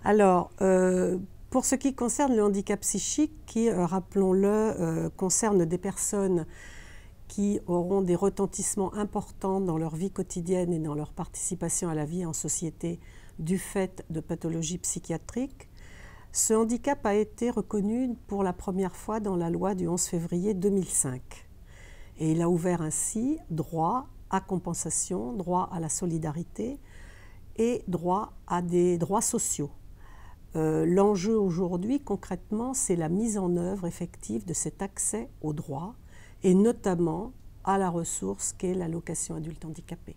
Alors, pour ce qui concerne le handicap psychique, qui, rappelons-le, concerne des personnes qui auront des retentissements importants dans leur vie quotidienne et dans leur participation à la vie en société du fait de pathologies psychiatriques, ce handicap a été reconnu pour la première fois dans la loi du 11 février 2005. Et il a ouvert ainsi droit à compensation, droit à la solidarité et droit à des droits sociaux. L'enjeu aujourd'hui, concrètement, c'est la mise en œuvre effective de cet accès aux droits et notamment à la ressource qu'est l'allocation adulte handicapé.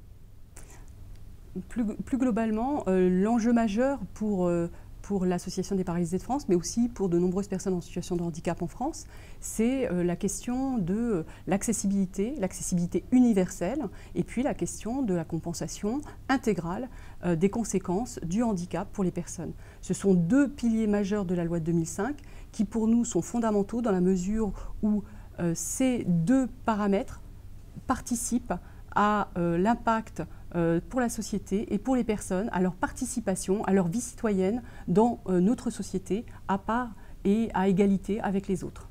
Plus globalement, l'enjeu majeur pour l'Association des paralysés de France, mais aussi pour de nombreuses personnes en situation de handicap en France, c'est la question de l'accessibilité universelle, et puis la question de la compensation intégrale des conséquences du handicap pour les personnes. Ce sont deux piliers majeurs de la loi de 2005 qui pour nous sont fondamentaux dans la mesure où ces deux paramètres participent à l'impact pour la société et pour les personnes, à leur participation, à leur vie citoyenne dans notre société, à part et à égalité avec les autres.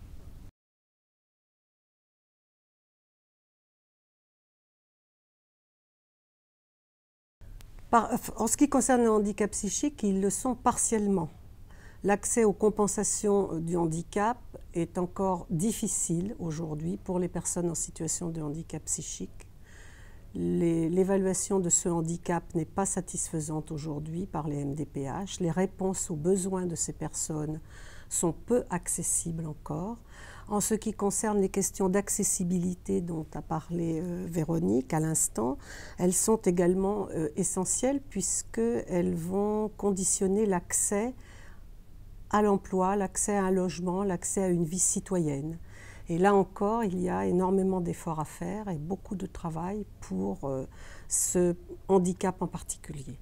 En ce qui concerne le handicap psychique, ils le sont partiellement. L'accès aux compensations du handicap est encore difficile aujourd'hui pour les personnes en situation de handicap psychique. L'évaluation de ce handicap n'est pas satisfaisante aujourd'hui par les MDPH. Les réponses aux besoins de ces personnes sont peu accessibles encore. En ce qui concerne les questions d'accessibilité dont a parlé Véronique à l'instant, elles sont également essentielles puisqu'elles vont conditionner l'accès à l'emploi, l'accès à un logement, l'accès à une vie citoyenne. Et là encore, il y a énormément d'efforts à faire et beaucoup de travail pour ce handicap en particulier.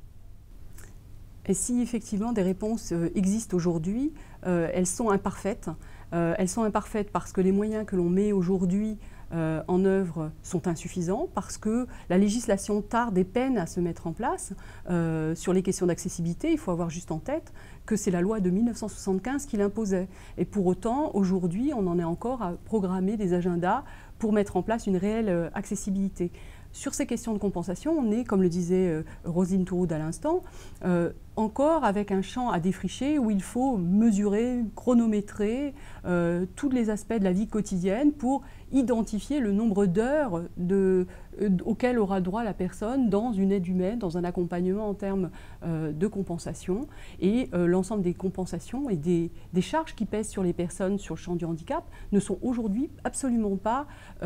Et si effectivement des réponses existent aujourd'hui, elles sont imparfaites. Elles sont imparfaites parce que les moyens que l'on met aujourd'hui en œuvre sont insuffisants, parce que la législation tarde et peine à se mettre en place. Sur les questions d'accessibilité, il faut avoir juste en tête que c'est la loi de 1975 qui l'imposait. Et pour autant, aujourd'hui, on en est encore à programmer des agendas pour mettre en place une réelle accessibilité. Sur ces questions de compensation, on est, comme le disait Roselyne Touroud à l'instant, encore avec un champ à défricher où il faut mesurer, chronométrer tous les aspects de la vie quotidienne pour identifier le nombre d'heures auxquelles aura droit la personne dans une aide humaine, dans un accompagnement en termes de compensation. Et l'ensemble des compensations et des charges qui pèsent sur les personnes sur le champ du handicap ne sont aujourd'hui absolument pas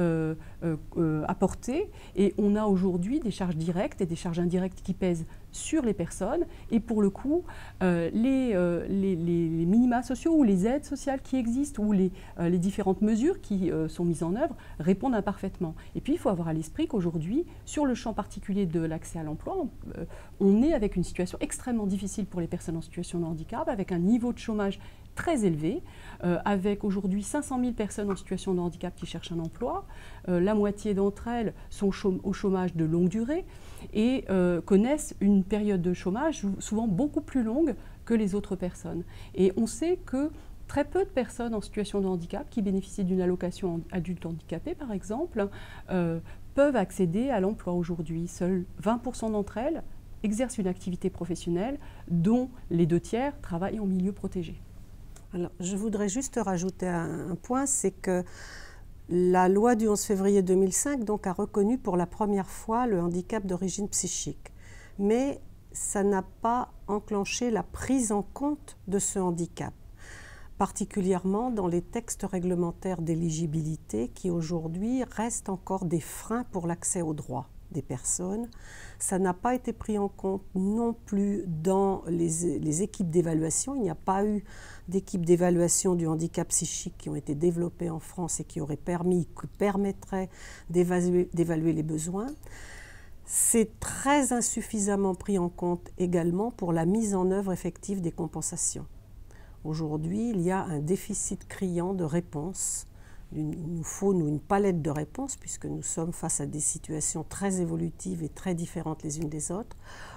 apportées. Et on a aujourd'hui des charges directes et des charges indirectes qui pèsent sur les personnes. Et pour le coup, les minima sociaux ou les aides sociales qui existent ou les différentes mesures qui sont mises en œuvre répondent imparfaitement. Et puis, il faut avoir à l'esprit qu'aujourd'hui, sur le champ particulier de l'accès à l'emploi, on est avec une situation extrêmement difficile pour les personnes en situation de handicap, avec un niveau de chômage très élevé, avec aujourd'hui 500 000 personnes en situation de handicap qui cherchent un emploi. La moitié d'entre elles sont au chômage de longue durée et connaissent une période de chômage souvent beaucoup plus longue que les autres personnes. Et on sait que très peu de personnes en situation de handicap qui bénéficient d'une allocation adulte handicapé, par exemple, peuvent accéder à l'emploi aujourd'hui. Seuls 20% d'entre elles exercent une activité professionnelle dont les 2/3 travaillent en milieu protégé. Alors, je voudrais juste rajouter un point, c'est que la loi du 11 février 2005 donc, a reconnu pour la première fois le handicap d'origine psychique. Mais ça n'a pas enclenché la prise en compte de ce handicap, particulièrement dans les textes réglementaires d'éligibilité qui aujourd'hui restent encore des freins pour l'accès aux droits des personnes. Ça n'a pas été pris en compte non plus dans les équipes d'évaluation. Il n'y a pas eu d'équipes d'évaluation du handicap psychique qui ont été développées en France et qui permettraient d'évaluer les besoins. C'est très insuffisamment pris en compte également pour la mise en œuvre effective des compensations. Aujourd'hui, il y a un déficit criant de réponses. Il nous faut, une palette de réponses puisque nous sommes face à des situations très évolutives et très différentes les unes des autres.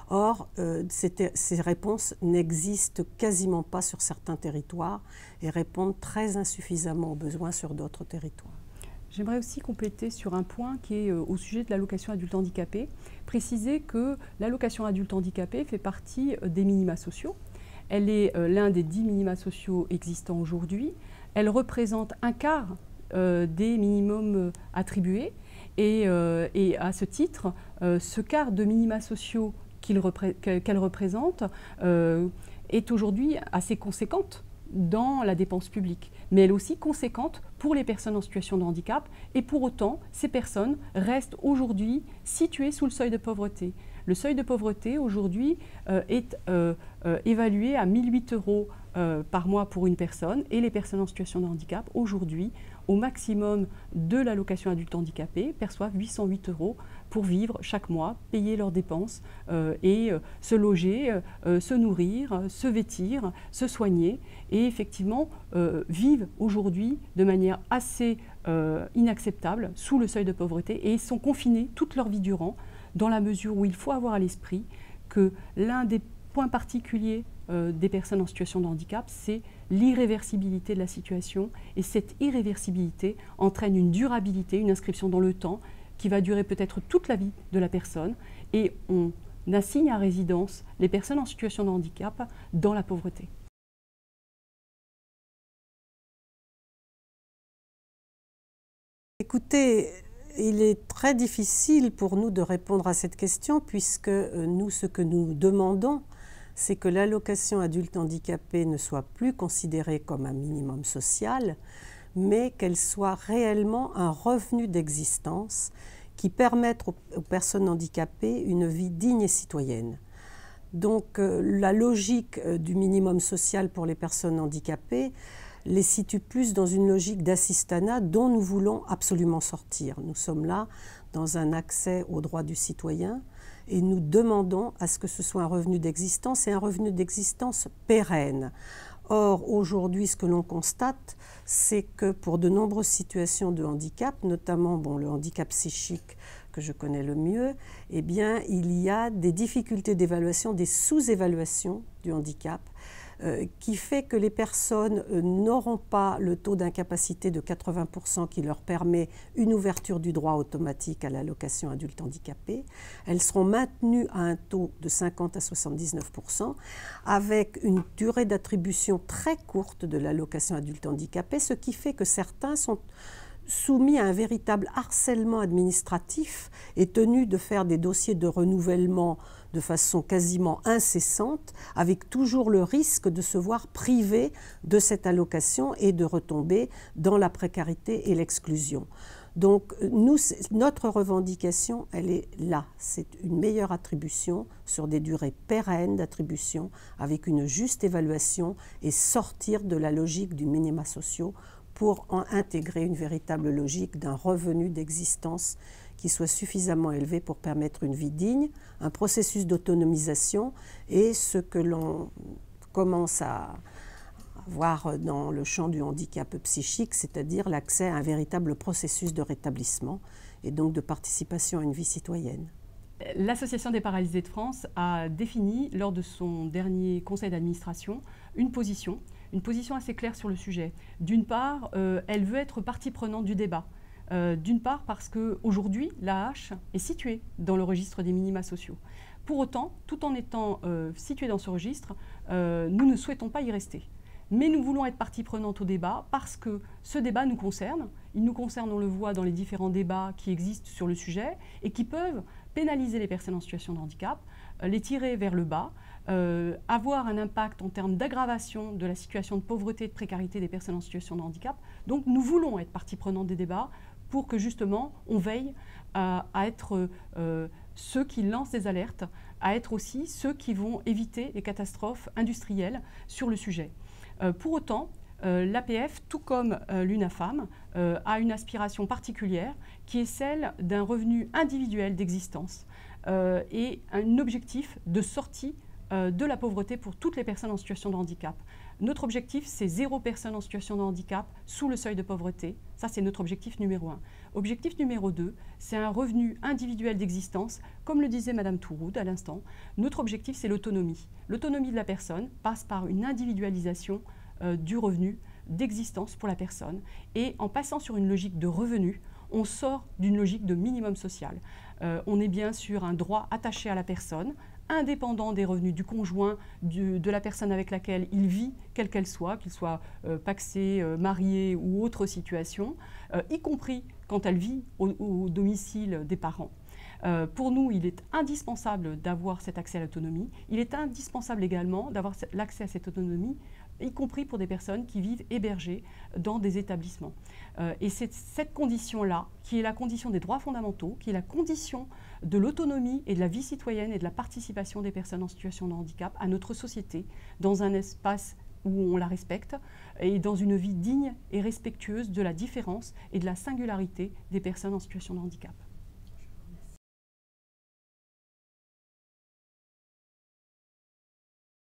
Or, ces réponses n'existent quasiment pas sur certains territoires et répondent très insuffisamment aux besoins sur d'autres territoires. J'aimerais aussi compléter sur un point qui est au sujet de l'allocation adulte handicapé, préciser que l'allocation adulte handicapé fait partie des minima sociaux. Elle est l'un des 10 minima sociaux existants aujourd'hui. Elle représente un quart des minimums attribués et à ce titre, ce quart de minima sociaux qu'elle représente est aujourd'hui assez conséquente dans la dépense publique, mais elle est aussi conséquente pour les personnes en situation de handicap, et pour autant, ces personnes restent aujourd'hui situées sous le seuil de pauvreté. Le seuil de pauvreté aujourd'hui est évalué à 1 008 € par mois pour une personne, et les personnes en situation de handicap aujourd'hui, au maximum de l'allocation adulte handicapé, perçoivent 808 € pour vivre chaque mois, payer leurs dépenses et se loger, se nourrir, se vêtir, se soigner, et effectivement vivent aujourd'hui de manière assez inacceptable sous le seuil de pauvreté et sont confinés toute leur vie durant, dans la mesure où il faut avoir à l'esprit que l'un des points particuliers des personnes en situation de handicap, c'est l'irréversibilité de la situation, et cette irréversibilité entraîne une durabilité, une inscription dans le temps qui va durer peut-être toute la vie de la personne, et on assigne à résidence les personnes en situation de handicap dans la pauvreté. Écoutez, il est très difficile pour nous de répondre à cette question, puisque nous, ce que nous demandons, c'est que l'allocation adulte handicapé ne soit plus considérée comme un minimum social, mais qu'elle soit réellement un revenu d'existence qui permette aux personnes handicapées une vie digne et citoyenne. Donc la logique du minimum social pour les personnes handicapées les situe plus dans une logique d'assistanat dont nous voulons absolument sortir. Nous sommes là dans un accès aux droits du citoyen et nous demandons à ce que ce soit un revenu d'existence, et un revenu d'existence pérenne. Or, aujourd'hui, ce que l'on constate, c'est que pour de nombreuses situations de handicap, notamment le handicap psychique que je connais le mieux, eh bien, il y a des difficultés d'évaluation, des sous-évaluations du handicap, qui fait que les personnes n'auront pas le taux d'incapacité de 80% qui leur permet une ouverture du droit automatique à l'allocation adulte handicapé. Elles seront maintenues à un taux de 50 à 79%, avec une durée d'attribution très courte de l'allocation adulte handicapé, ce qui fait que certains sont soumis à un véritable harcèlement administratif et tenus de faire des dossiers de renouvellement de façon quasiment incessante, avec toujours le risque de se voir privés de cette allocation et de retomber dans la précarité et l'exclusion. Donc notre revendication, elle est là. C'est une meilleure attribution sur des durées pérennes d'attribution, avec une juste évaluation, et sortir de la logique du minima sociaux pour intégrer une véritable logique d'un revenu d'existence qui soit suffisamment élevé pour permettre une vie digne, un processus d'autonomisation, et ce que l'on commence à voir dans le champ du handicap psychique, c'est-à-dire l'accès à un véritable processus de rétablissement et donc de participation à une vie citoyenne. L'Association des paralysés de France a défini, lors de son dernier conseil d'administration, une position assez claire sur le sujet. D'une part, elle veut être partie prenante du débat. D'une part parce qu'aujourd'hui, l'AH est située dans le registre des minima sociaux. Pour autant, tout en étant située dans ce registre, nous ne souhaitons pas y rester. Mais nous voulons être partie prenante au débat parce que ce débat nous concerne. Il nous concerne, on le voit dans les différents débats qui existent sur le sujet et qui peuvent pénaliser les personnes en situation de handicap, les tirer vers le bas, avoir un impact en termes d'aggravation de la situation de pauvreté et de précarité des personnes en situation de handicap. Donc nous voulons être partie prenante des débats pour que justement on veille à être ceux qui lancent des alertes, à être aussi ceux qui vont éviter les catastrophes industrielles sur le sujet. Pour autant, l'APF, tout comme l'UNAFAM, a une aspiration particulière qui est celle d'un revenu individuel d'existence et un objectif de sortie de la pauvreté pour toutes les personnes en situation de handicap. Notre objectif, c'est 0 personne en situation de handicap sous le seuil de pauvreté. Ça, c'est notre objectif numéro 1. Objectif numéro 2, c'est un revenu individuel d'existence. Comme le disait Madame Touroud à l'instant, notre objectif, c'est l'autonomie. L'autonomie de la personne passe par une individualisation du revenu d'existence pour la personne. Et en passant sur une logique de revenu, on sort d'une logique de minimum social. On est bien sur un droit attaché à la personne, indépendant des revenus du conjoint, de la personne avec laquelle il vit, quelle qu'elle soit, qu'il soit pacsé, marié ou autre situation, y compris quand elle vit au domicile des parents. Pour nous, il est indispensable d'avoir cet accès à l'autonomie. Il est indispensable également d'avoir l'accès à cette autonomie, y compris pour des personnes qui vivent hébergées dans des établissements. Et c'est cette condition-là, qui est la condition des droits fondamentaux, qui est la condition de l'autonomie et de la vie citoyenne et de la participation des personnes en situation de handicap à notre société, dans un espace où on la respecte et dans une vie digne et respectueuse de la différence et de la singularité des personnes en situation de handicap.